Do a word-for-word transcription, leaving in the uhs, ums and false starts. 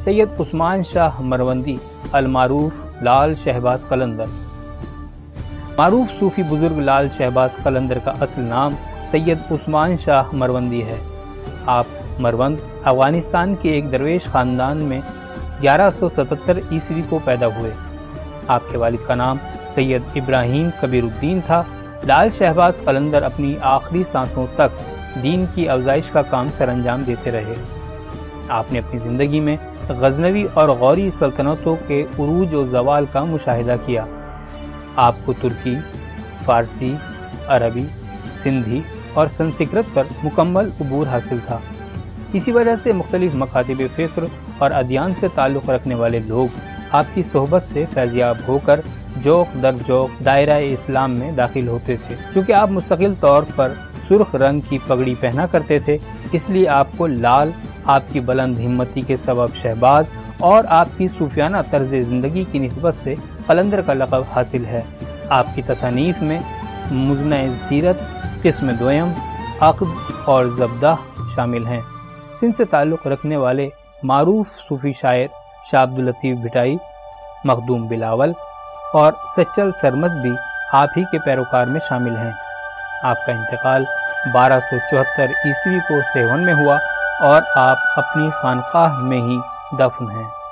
سید عثمان شاہ مروندی المعروف لال شہباز قلندر۔ معروف صوفی بزرگ لال شہباز قلندر کا اصل نام سید عثمان شاہ مروندی ہے۔ آپ مروند افغانستان کے ایک درویش خاندان میں گیارہ سو ستتر عیسوی کو پیدا ہوئے۔ آپ کے والد کا نام سید ابراہیم کبیر الدین تھا۔ لال شہباز قلندر اپنی آخری سانسوں تک دین کی افزائش کا کام سر انجام دیتے رہے۔ آپ نے اپنی زندگی میں غزنوی اور غوری سلطنتوں کے عروج و زوال کا مشاہدہ کیا۔ آپ کو ترکی، فارسی، عربی، سندھی اور سنسکرت پر مکمل عبور حاصل تھا۔ اسی وجہ سے مختلف مکاتب فکر اور ادیان سے تعلق رکھنے والے لوگ آپ کی صحبت سے فیضیاب ہو کر جوق در جوق دائرہ اسلام میں داخل ہوتے تھے۔ چونکہ آپ مستقل طور پر سرخ رنگ کی پگڑی پہنا کرتے تھے، اس لیے آپ کو لال، آپ کی بلند ہمتی کے سبب شہباز اور آپ کی صوفیانہ طرز زندگی کی نسبت سے قلندر کا لقب حاصل ہے۔ آپ کی تصانیف میں مزنہ سیرت، قسم دویم، عقد اور زبدہ شامل ہیں۔ سندھ سے تعلق رکھنے والے معروف صوفی شاعر شاہ عبداللطیف بھٹائی، مخدوم بلاول اور سچل سرمست بھی آپ ہی کے پیروکار میں شامل ہیں۔ آپ کا انتقال بارہ سو چوہتر عیسوی کو سیون میں ہوا اور آپ اپنی خانقاہ میں ہی دفن ہیں۔